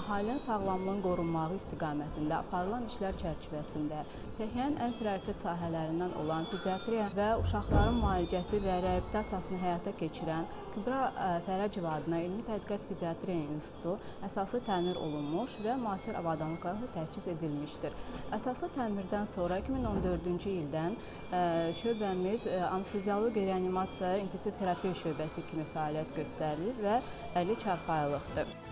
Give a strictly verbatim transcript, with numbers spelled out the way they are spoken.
əhalinin sağlamlığının qorunmağı istiqamətində aparılan işlər çərçivəsində səhiyənin ən prioritet sahələrindən olan pediatriya və uşaqların müalicəsi və reabilitasiyasını həyata keçirən Kübra Fərəcova adına Elmi Tədqiqat Pediatriya İnstitutu əsaslı təmir olunmuş və müasir avadanlıqlarla təchiz edilmişdir. Əsaslı təmirdən sonra iki min on dördüncü ildən şöbəmiz anesteziologiya, reanimasiya, intensiv terapiya şöbəsi kimi fəaliyyət göstərilir və əlli çarpayılıqdır.